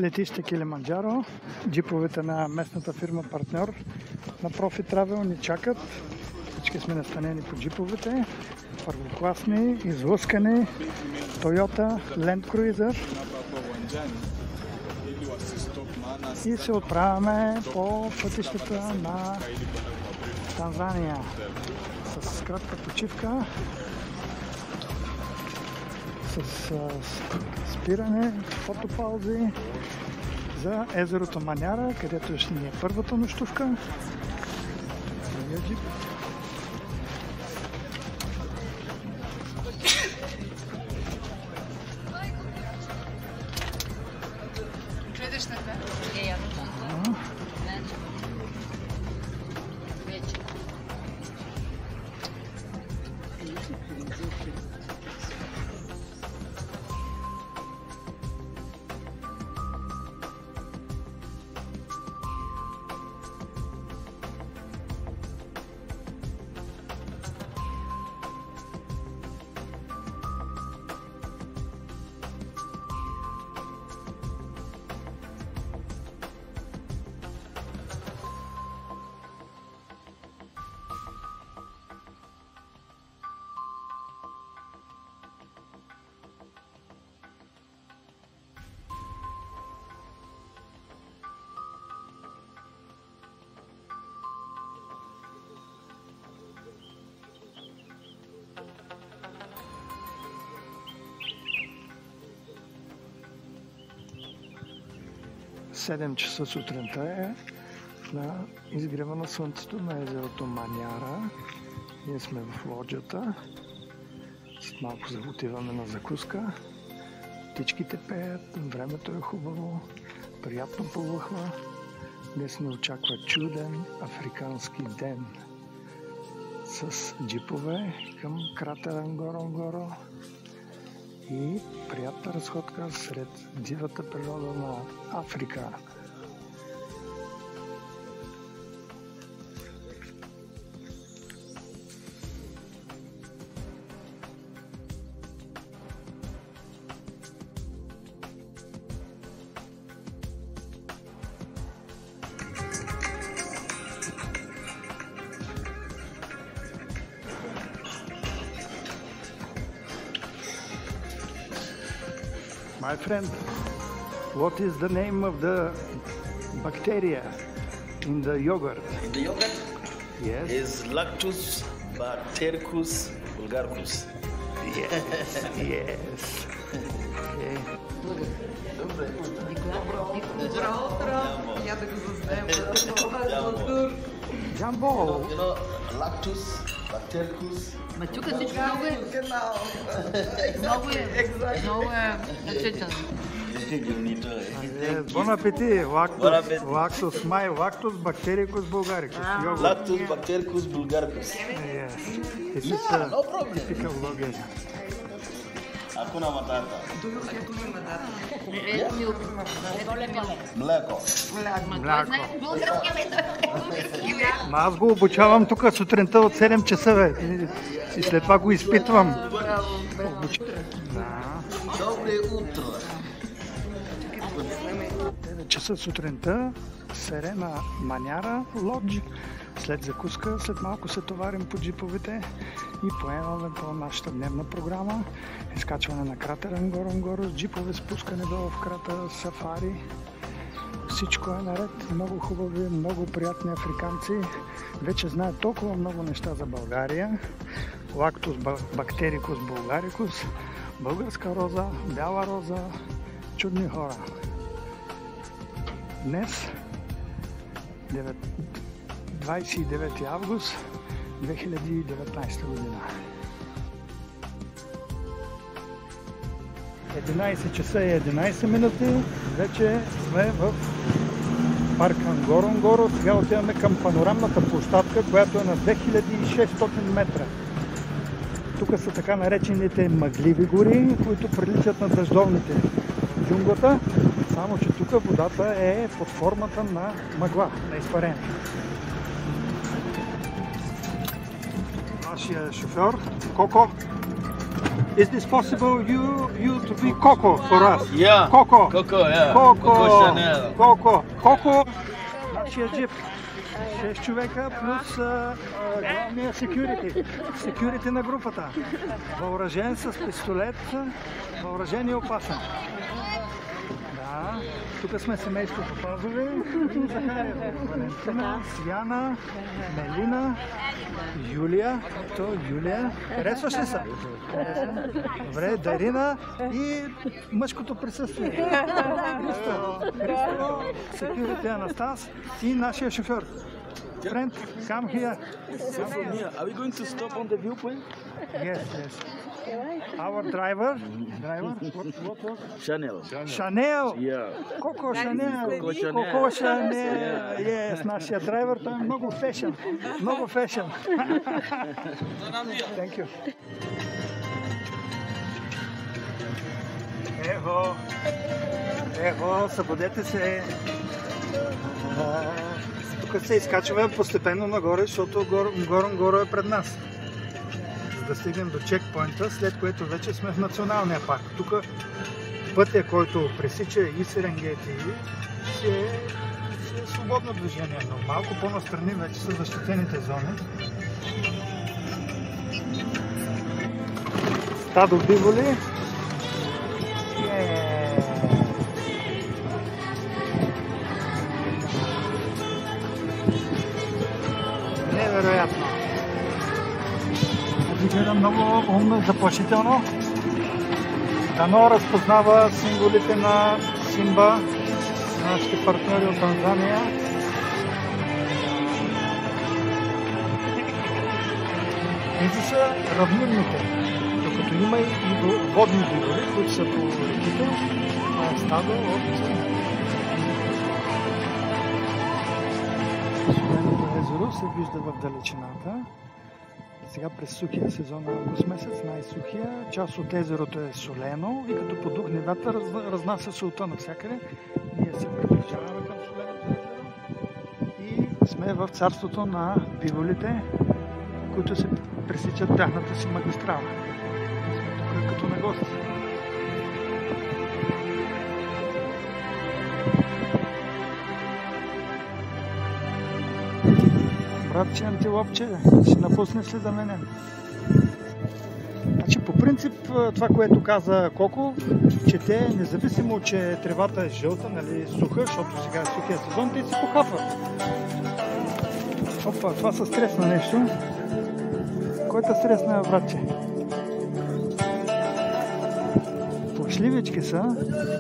летище Килиманджаро. Джиповете на местната фирма партньор на Profit Travel ни чакат. Всички сме настанени по джиповете. Първокласни, излъскани Toyota Land Cruiser. И се отправяме по пътищата на Танзания с кратка почивка, с спиране, фотопаузи за езерото Маняра, където ще ни е първата нощувка. Седем часа сутринта е на изгрева на слънцето на езерото Маняра. Ние сме в лоджията. След малко отиваме на закуска. Птичките пеят, времето е хубаво, приятно полъхва. Днес ни очаква чуден африкански ден с джипове към кратера Ngorongoro и приятна разходка сред дивата природа на Африка. My friend, what is the name of the bacteria in the yogurt? The yogurt Yes. is Lactus bactericus bulgaricus. Yes. Yes. Okay. Добро утро! Я да го заснема. Jumbo. You know, Lactus bactericus. Ма тук всичко много е наситено. Bon appétit. Lactus my Lactus bactericus bulgaricus. Yogurt. Lactus bactericus bulgaricus. Yes. This is No problem. typical yogurt. Hakuna matata. Mleko. Мляко. Ма аз го обучавам тук сутринта от 7 часа, бе. И след това го изпитвам. Добре утро. 9 часа сутринта, Серена Маняра лодж. След закуска, след малко се товарим по джиповете и поемаме по нашата дневна програма. Изкачване на кратера Ngorongoro, джипове, спускане долу в кратера, сафари. Всичко е наред, много хубави, много приятни африканци. Вече знаят толкова много неща за България. Lactus bactericus bulgaricus, българска роза, бяла роза, чудни хора. Днес, 29 август 2019 година. 11 часа и 11 минути. Вече сме в парка Ngorongoro. Сега отиваме към панорамната площадка, която е на 2600 метра. Тук са така наречените мъгливи гори, които приличат на дъждовните джунглата, само че тук водата е под формата на мъгла, на изпарение. Нашия шофьор, Коко. Is this possible you you to be Coco for us. Yeah. Coco. Coco, yeah. Coco. Chanel. Коко. Коко. Нашия джип. 6 човека плюс главния секюрити. Секюрити на групата. Въоръжен с пистолет. Въоръжен и опасен. Да. Тук сме семейството Пазове. Захария, Валентина, Сияна, Мелина, Юлия. Ето Юлия. Харесваш ли се? Добре, Дарина и мъжкото присъствие. Христо, секюрити Анастас и нашия шофьор. Friend, come here. Are we going to stop on the viewpoint? Yes. Our driver. What? Chanel. Chanel. Yeah. Coco Chanel. Coco Chanel. Coco Chanel. Yes, нашия драйвер, той е много фешен. Много фешен. Thank you. Ехо, събудете се. Тук се изкачваме постепенно нагоре, защото Ngorongoro е пред нас. За да стигнем до чекпоинта, след което вече сме в националния парк. Тук пътя, който пресича и Серенгети, си е свободно движение, но малко по-настрани вече са защитените зони. Стадо биволи. Невероятно. Изгледа много умно и заплашително. Дано разпознава символите на Симба, нашите партньори от Танзания. Тези са равнинните, докато има и водни биволи, които са по реките. Това е стадо от Соленото езеро се вижда в далечината. Сега през сухия сезон на август месец, най-сухия, част от езерото е солено и като подухне вятър разнася солта навсякъде. Ние се приближаваме към соленото езеро и сме в царството на биволите, които се пресичат тяхната си магистрала. Сме тук като на гости. Братче, антилопче, ще напуснеш ли за мене? Значи, по принцип, това, което каза Коко, че те, независимо, че тревата е жълта, нали, суха, защото сега е сухия сезон, те си похапват. Опа, това се стресна нещо. Кой те стресна, братче? Плашливички са.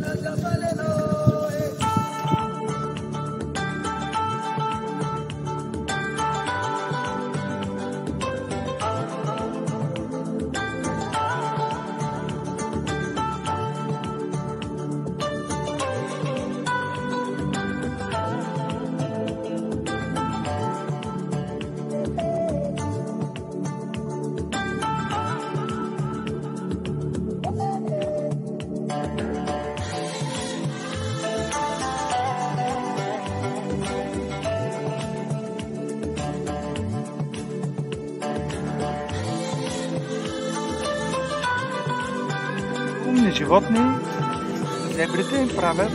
Умни животни, зебрите им правят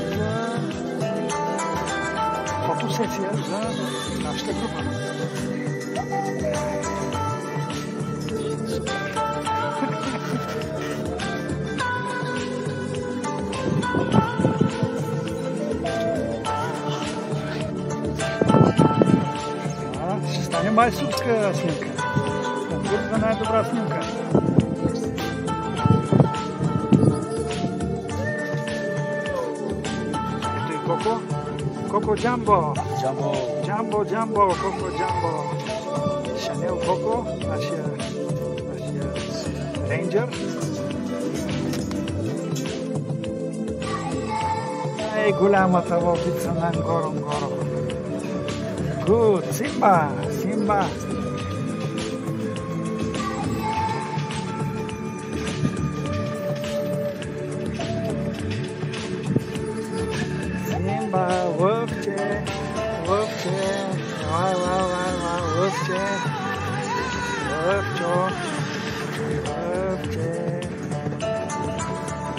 фотосесия за нашата група. Ще стане майсурска снимка. Конкурс за най-добра снимка. Coco Jumbo. Jumbo, Coco Jumbo. Chanel Coco, нашия рейнджер. Ей, голямата ловица на Ngorongoro. Good, Simba. Simba, łowcie, łowcie, łowcio, łowcie.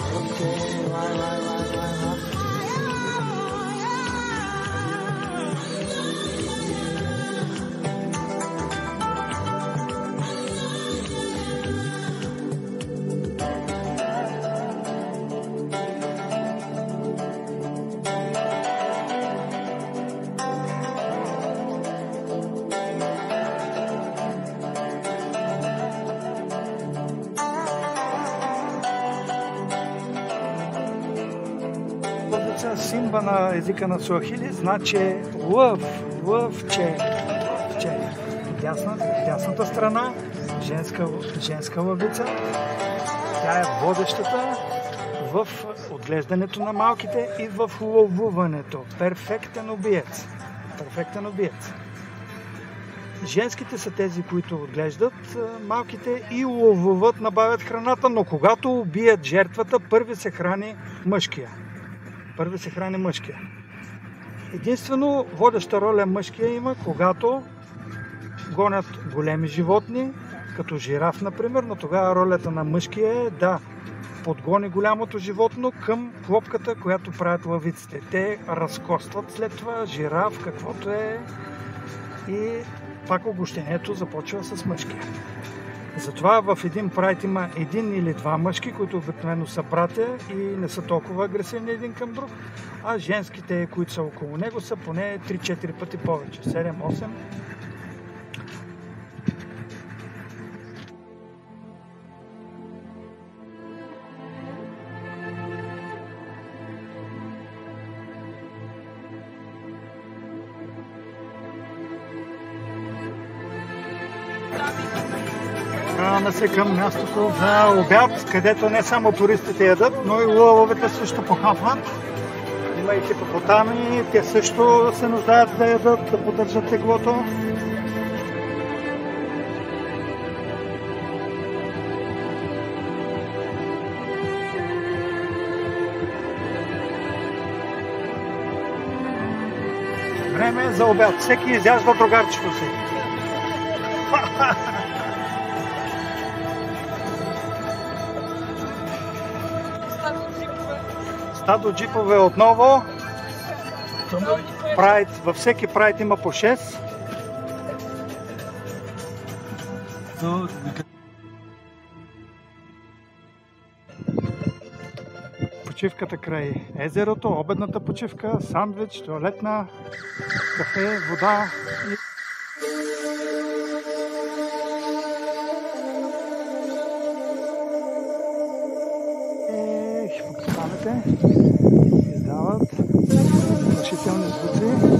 Лъвовица, симба на езика на суахили, значи лъвче. Дясната страна, женска лъвица. Тя е водещата в отглеждането на малките и в ловуването. Перфектен убиец. Женските са тези, които отглеждат малките и ловуват, набавят храната, но когато убият жертвата, първи се храни мъжкия. Единствено водеща роля мъжкия има, когато гонят големи животни, като жираф, например, но тогава ролята на мъжкия е да подгони голямото животно към клопката, която правят лъвиците. Те разкостват след това жираф, каквото е, и пак огощението започва с мъжкия. Затова в един прайд има един или два мъжки, които обикновено са братя и не са толкова агресивни един към друг, а женските, които са около него, са поне 3-4 пъти повече, 7-8. Прекарваме се към мястото за обяд, където не само туристите ядат, но и лъвовете също похапват. Има и хипопотами, те също се нуждаят да ядат, да поддържат теглото. Време е за обяд. Всеки изяжда другарчето си. Стадо джипове отново. Прайд, във всеки прайд има по 6. Почивката край езерото, обедната почивка, сандвич, тоалетна, кафе, вода и... Хипопотамите издават плашителни звуци.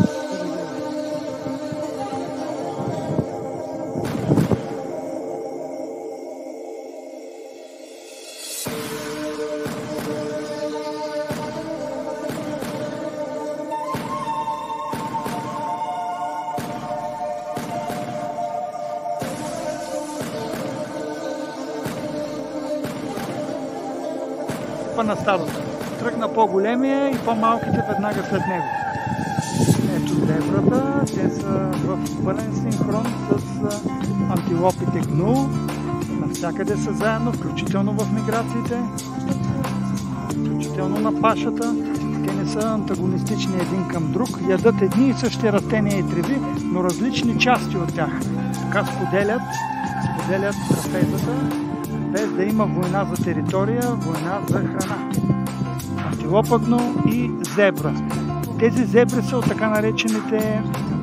На стадото. Тръгна по-големия и по-малките веднага след него. Ето зебрата, те са в пълен синхрон с антилопите гну. Навсякъде са заедно, включително в миграциите, включително на пашата. Те не са антагонистични един към друг, ядат едни и същи растения и треви, но различни части от тях. Така споделят трапезата, без да има война за територия, война за храна. Антилопа гну и зебра. Тези зебри са от така наречените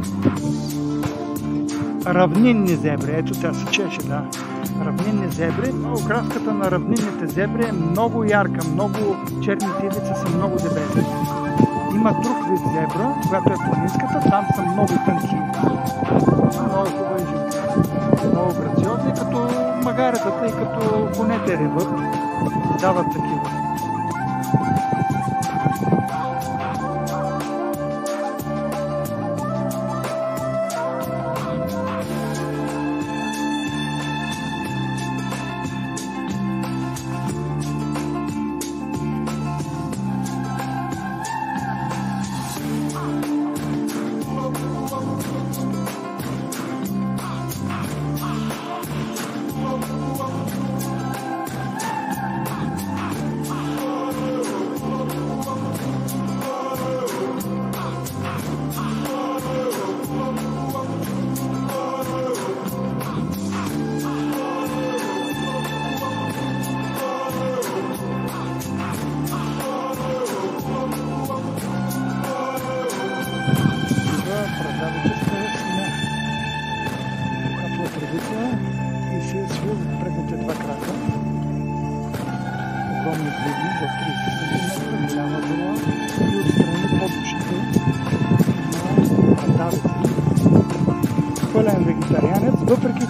равнинни зебри. Ето тя се чеше, да. Равнинни зебри. Окраската на равнинните зебри е много ярка, много черните ивици са много дебели. Има друг вид зебра, която е планинската, там са много тънки. Много хубави жени. Много грациозни, като магаретата и като конете ревът. Дават такива. И се свил предните два крака. Огромни гриби, до 30 см, голяма зела и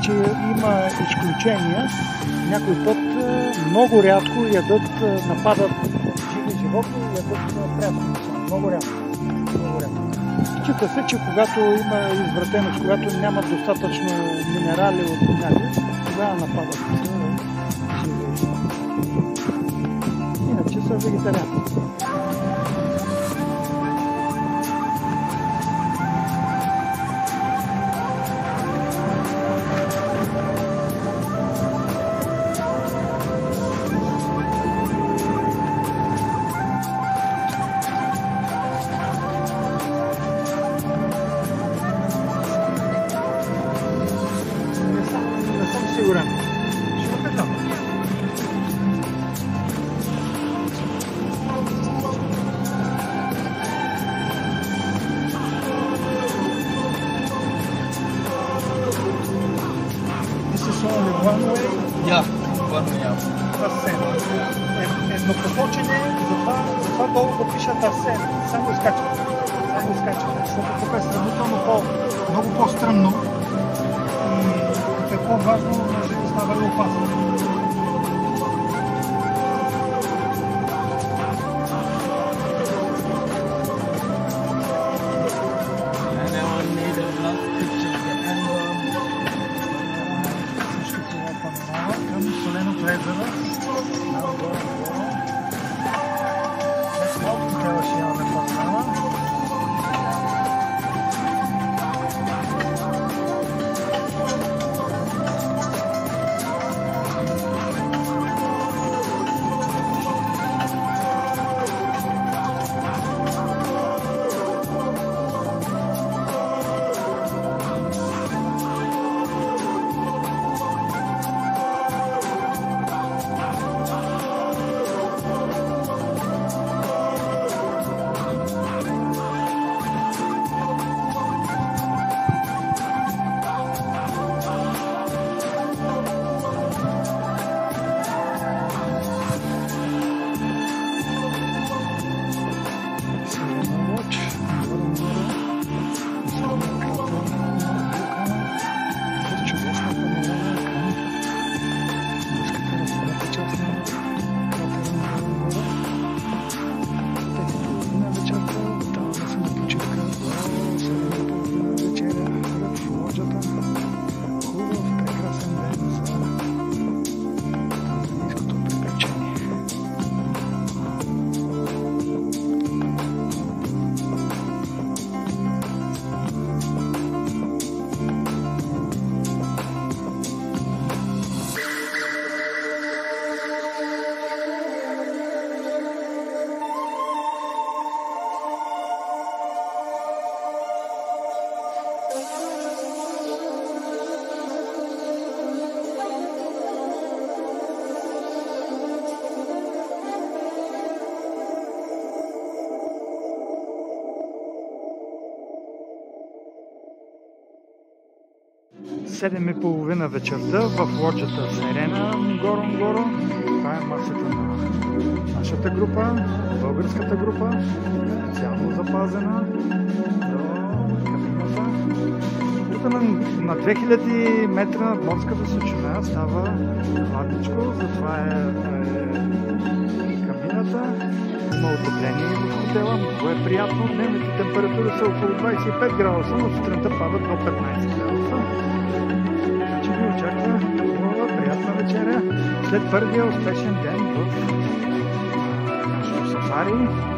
че има изключения. Някой път много рядко ядат, нападат живи животни и ядат прясно. Много рядко. Счита се, че когато има извратеност, когато нямат достатъчно минерали от някъде, тогава нападат живи животни. Иначе са вегетарианци. Сигурен. Ще опитам. This is only one way. Yeah, one way up. Арсен. Еднопосочене, затова долу го пишат Арсен. Само изкачват. Защото тук е сравнително много по-стръмно. И по-важно може да става и опасно. Всичко това панорама към соленото езеро. След малко трябваше имаме панорама. Седем и половина вечерта в лоджата Серена, Ngorongoro. Това е масата на нашата група, българската група, специално запазена до кабината. Тук на 2000 метра морска височина става хладничко, затова е кабината. Има отопление в хотела, много е приятно. Дневните температури са около 25 градуса, но сутринта падат до 15 градуса. Значи ви очаква хубава, приятна вечеря след първия успешен ден в нашото сафари.